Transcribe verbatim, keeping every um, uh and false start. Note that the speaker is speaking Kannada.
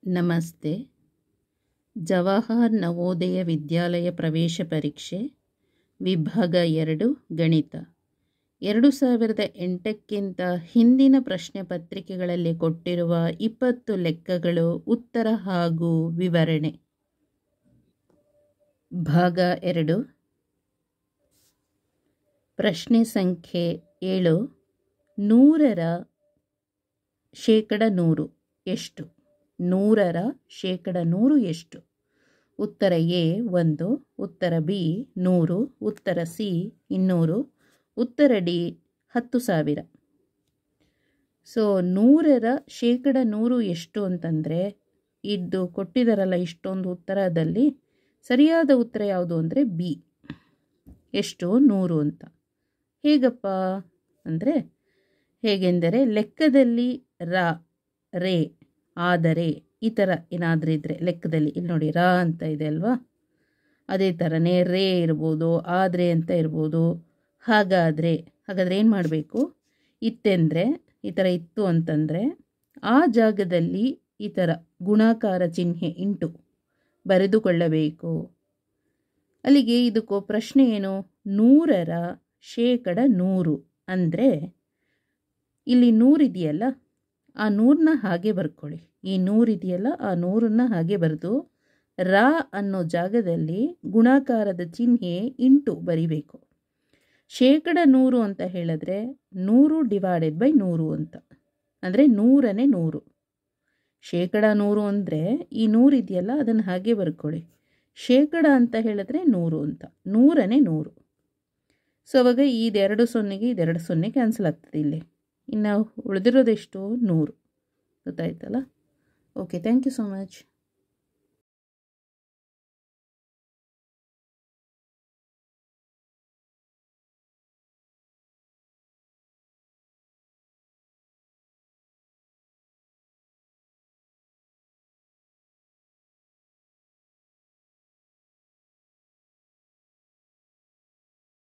ನಮಸ್ತೆ. ಜವಾಹರ್ ನವೋದಯ ವಿದ್ಯಾಲಯ ಪ್ರವೇಶ ಪರೀಕ್ಷೆ ವಿಭಾಗ ಎರಡು ಗಣಿತ ಎರಡು ಸಾವಿರದ ಎಂಟಕ್ಕಿಂತ ಹಿಂದಿನ ಪ್ರಶ್ನೆ ಪತ್ರಿಕೆಗಳಲ್ಲಿ ಕೊಟ್ಟಿರುವ ಇಪ್ಪತ್ತು ಲೆಕ್ಕಗಳು ಉತ್ತರ ಹಾಗೂ ವಿವರಣೆ. ಭಾಗ ಎರಡು. ಪ್ರಶ್ನೆ ಸಂಖ್ಯೆ ಏಳು. ನೂರರ ಶೇಕಡ ನೂರು ಎಷ್ಟು? ನೂರರ ಶೇಕಡ ನೂರು ಎಷ್ಟು? ಉತ್ತರ ಎ ಒಂದು, ಉತ್ತರ ಬಿ ನೂರು, ಉತ್ತರ ಸಿ ಇನ್ನೂರು, ಉತ್ತರ ಡಿ ಹತ್ತು ಸಾವಿರ. ಸೊ ನೂರರ ಶೇಕಡ ನೂರು ಎಷ್ಟು ಅಂತಂದರೆ ಇದು ಕೊಟ್ಟಿದ್ದಾರಲ್ಲ ಇಷ್ಟೊಂದು ಉತ್ತರದಲ್ಲಿ ಸರಿಯಾದ ಉತ್ತರ ಯಾವುದು ಅಂದರೆ ಬಿ. ಎಷ್ಟು? ನೂರು ಅಂತ. ಹೇಗಪ್ಪ ಅಂದರೆ ಹೇಗೆಂದರೆ ಲೆಕ್ಕದಲ್ಲಿ ರ ರೇ ಆದರೆ ಈ ಥರ ಏನಾದರೂ ಇದ್ದರೆ ಲೆಕ್ಕದಲ್ಲಿ ಇಲ್ಲಿ ನೋಡಿ ರ ಅಂತ ಇದೆ ಅಲ್ವಾ, ಅದೇ ಥರನೇ ರೇ ಇರ್ಬೋದು, ಆದರೆ ಅಂತ ಇರ್ಬೋದು. ಹಾಗಾದರೆ ಹಾಗಾದರೆ ಏನು ಮಾಡಬೇಕು? ಇತ್ತೆಂದರೆ ಈ ಥರ ಇತ್ತು ಅಂತಂದರೆ ಆ ಜಾಗದಲ್ಲಿ ಈ ಥರ ಗುಣಾಕಾರ ಚಿಹ್ನೆ ಇಂಟು ಬರೆದುಕೊಳ್ಳಬೇಕು. ಅಲ್ಲಿಗೆ ಇದಕ್ಕೂ ಪ್ರಶ್ನೆ ಏನು? ನೂರರ ಶೇಕಡ ನೂರು ಅಂದರೆ ಇಲ್ಲಿ ನೂರಿದೆಯಲ್ಲ, ಆ ನೂರನ್ನ ಹಾಗೆ ಬರ್ಕೊಳ್ಳಿ. ಈ ನೂರಿದೆಯಲ್ಲ ಆ ನೂರನ್ನ ಹಾಗೆ ಬರೆದು ರ ಅನ್ನೋ ಜಾಗದಲ್ಲಿ ಗುಣಾಕಾರದ ಚಿಹ್ನೆ ಇಂಟು ಬರಿಬೇಕು. ಶೇಕಡ ನೂರು ಅಂತ ಹೇಳಿದ್ರೆ ನೂರು ಡಿವೈಡೆಡ್ ಬೈ ನೂರು ಅಂತ, ಅಂದರೆ ನೂರನೇ ನೂರು. ಶೇಕಡ ನೂರು ಅಂದರೆ ಈ ನೂರಿದೆಯಲ್ಲ ಅದನ್ನು ಹಾಗೆ ಬರ್ಕೊಳ್ಳಿ. ಶೇಕಡ ಅಂತ ಹೇಳಿದ್ರೆ ನೂರು ಅಂತ, ನೂರನೇ ನೂರು. ಸೊ ಅವಾಗ ಇದೆರಡು ಸೊನ್ನೆಗೆ ಇದೆರಡು ಸೊನ್ನೆ ಕ್ಯಾನ್ಸಲ್ ಆಗ್ತದೆ ಇಲ್ಲಿ. ಇನ್ನು ಉಳಿದಿರೋದೆಷ್ಟು? ನೂರು. ಗೊತ್ತಾಯ್ತಲ್ಲ? Okay, thank you so much.